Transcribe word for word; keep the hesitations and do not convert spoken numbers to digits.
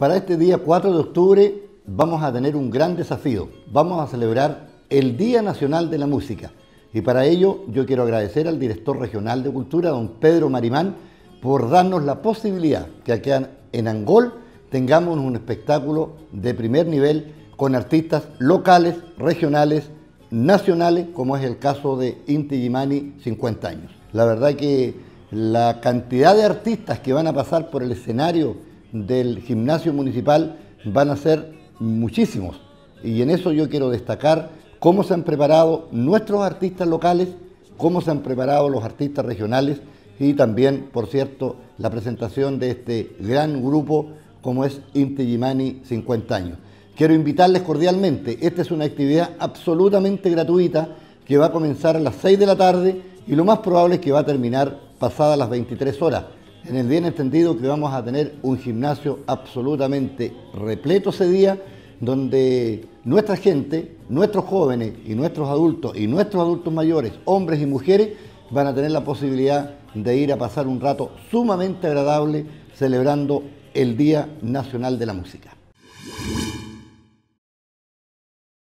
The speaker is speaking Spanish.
Para este día cuatro de octubre vamos a tener un gran desafío. Vamos a celebrar el Día Nacional de la Música. Y para ello yo quiero agradecer al director regional de Cultura, don Pedro Marimán, por darnos la posibilidad que aquí en Angol tengamos un espectáculo de primer nivel con artistas locales, regionales, nacionales, como es el caso de Inti Illimani cincuenta años. La verdad que la cantidad de artistas que van a pasar por el escenario del gimnasio municipal van a ser muchísimos. Y en eso yo quiero destacar cómo se han preparado nuestros artistas locales, cómo se han preparado los artistas regionales y también, por cierto, la presentación de este gran grupo como es Inti Illimani cincuenta años. Quiero invitarles cordialmente, esta es una actividad absolutamente gratuita que va a comenzar a las seis de la tarde y lo más probable es que va a terminar pasadas las veintitrés horas. En el bien entendido que vamos a tener un gimnasio absolutamente repleto ese día, donde nuestra gente, nuestros jóvenes y nuestros adultos y nuestros adultos mayores, hombres y mujeres, van a tener la posibilidad de ir a pasar un rato sumamente agradable celebrando el Día Nacional de la Música.